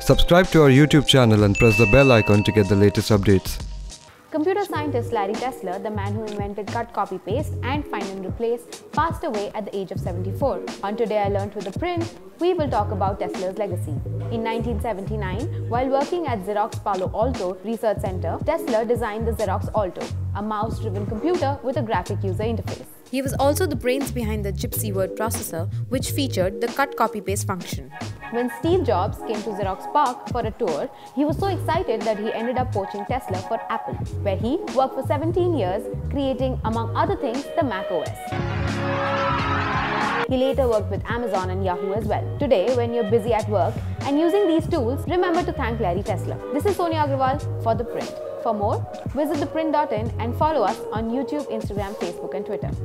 Subscribe to our YouTube channel and press the bell icon to get the latest updates. Computer scientist Larry Tesler, the man who invented cut, copy, paste and find and replace, passed away at the age of 74. On Today I Learned with the Print, we will talk about Tesler's legacy. In 1979, while working at Xerox Palo Alto Research Center, Tesler designed the Xerox Alto, a mouse-driven computer with a graphic user interface. He was also the brains behind the Gypsy word processor, which featured the cut-copy-paste function. When Steve Jobs came to Xerox PARC for a tour, he was so excited that he ended up poaching Tesler for Apple, where he worked for 17 years, creating, among other things, the Mac OS. He later worked with Amazon and Yahoo as well. Today, when you're busy at work and using these tools, remember to thank Larry Tesler. This is Sonia Agrawal for The Print. For more, visit theprint.in and follow us on YouTube, Instagram, Facebook and Twitter.